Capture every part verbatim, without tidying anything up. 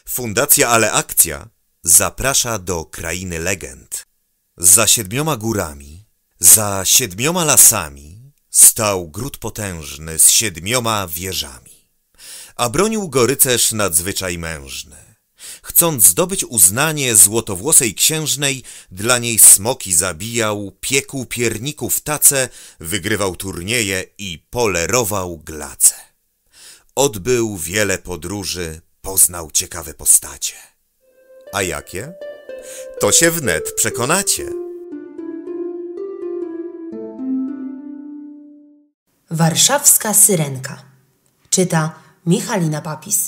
Fundacja Ale Akcja zaprasza do krainy legend. Za siedmioma górami, za siedmioma lasami stał gród potężny z siedmioma wieżami, a bronił go rycerz nadzwyczaj mężny. Chcąc zdobyć uznanie złotowłosej księżnej, dla niej smoki zabijał, piekł pierników tace, wygrywał turnieje i polerował glace. Odbył wiele podróży, poznał ciekawe postacie. A jakie? To się wnet przekonacie. Warszawska Syrenka. Czyta Michalina Papis.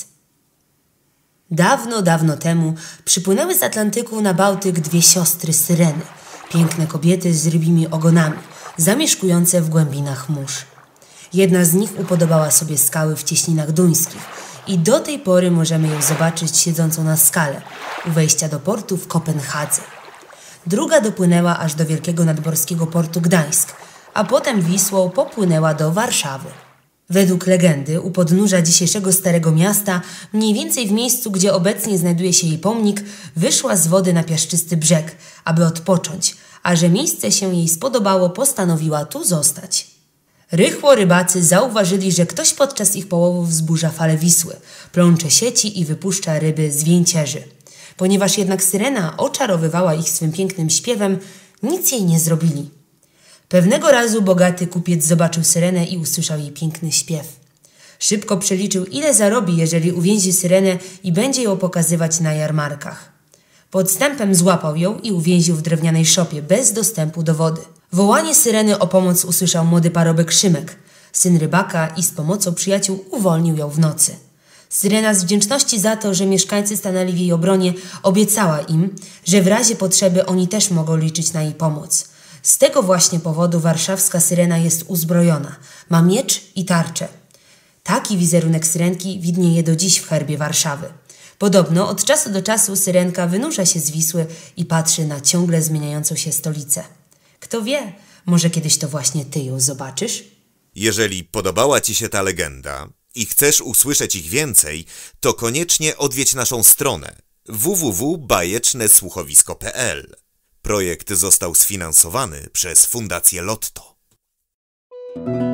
Dawno, dawno temu przypłynęły z Atlantyku na Bałtyk dwie siostry Syreny, piękne kobiety z rybimi ogonami, zamieszkujące w głębinach mórz. Jedna z nich upodobała sobie skały w cieśninach duńskich i do tej pory możemy ją zobaczyć siedzącą na skale u wejścia do portu w Kopenhadze. Druga dopłynęła aż do wielkiego nadmorskiego portu Gdańsk, a potem Wisłą popłynęła do Warszawy. Według legendy u podnóża dzisiejszego Starego Miasta, mniej więcej w miejscu, gdzie obecnie znajduje się jej pomnik, wyszła z wody na piaszczysty brzeg, aby odpocząć, a że miejsce się jej spodobało, postanowiła tu zostać. Rychło rybacy zauważyli, że ktoś podczas ich połowów wzburza fale Wisły, plącze sieci i wypuszcza ryby z więcierzy. Ponieważ jednak Syrena oczarowywała ich swym pięknym śpiewem, nic jej nie zrobili. Pewnego razu bogaty kupiec zobaczył Syrenę i usłyszał jej piękny śpiew. Szybko przeliczył, ile zarobi, jeżeli uwięzi Syrenę i będzie ją pokazywać na jarmarkach. Podstępem złapał ją i uwięził w drewnianej szopie, bez dostępu do wody. Wołanie Syreny o pomoc usłyszał młody parobek Szymek, syn rybaka, i z pomocą przyjaciół uwolnił ją w nocy. Syrena z wdzięczności za to, że mieszkańcy stanęli w jej obronie, obiecała im, że w razie potrzeby oni też mogą liczyć na jej pomoc. Z tego właśnie powodu warszawska Syrena jest uzbrojona, ma miecz i tarczę. Taki wizerunek Syrenki widnieje do dziś w herbie Warszawy. Podobno od czasu do czasu Syrenka wynurza się z Wisły i patrzy na ciągle zmieniającą się stolicę. Kto wie, może kiedyś to właśnie ty ją zobaczysz? Jeżeli podobała ci się ta legenda i chcesz usłyszeć ich więcej, to koniecznie odwiedź naszą stronę w w w kropka bajeczne słuchowisko kropka p l. Projekt został sfinansowany przez Fundację Lotto.